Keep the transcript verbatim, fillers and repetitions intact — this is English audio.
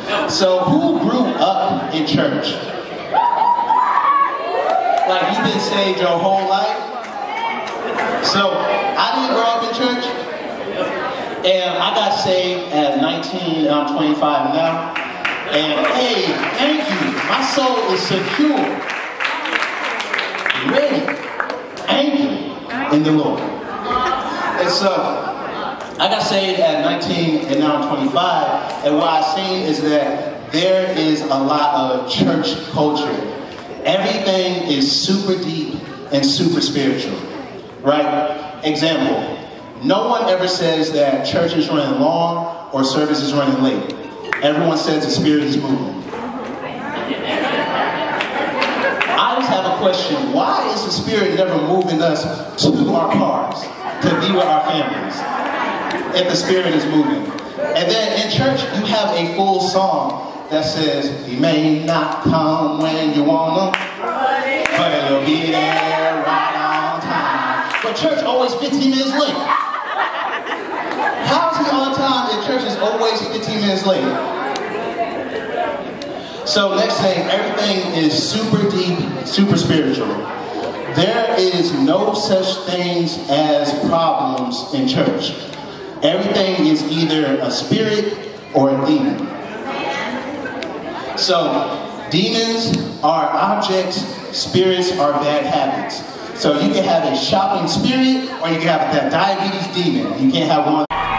So who grew up in church? Like you've been saved your whole life? So I didn't grow up in church, and I got saved at nineteen, and I'm twenty-five now. And hey, thank you. My soul is secure, ready, anchored in the Lord. And so I got saved at nineteen, and now I'm twenty-five. And what I've seen is that there is a lot of church culture. Everything is super deep and super spiritual, right? Example, no one ever says that church is running long or service is running late. Everyone says the Spirit is moving. I just have a question. Why is the Spirit never moving us to our cars, to be with our families, if the Spirit is moving? And then in church, you have a full song that says, he may not come when you want him, but he'll be there right on time. But church always fifteen minutes late. How is he on time if church is always fifteen minutes late? So next thing, everything is super deep, super spiritual. There is no such things as problems in church. Everything is either a spirit or a demon. So, demons are objects, spirits are bad habits. So you can have a shopping spirit, or you can have that diabetes demon. You can't have one.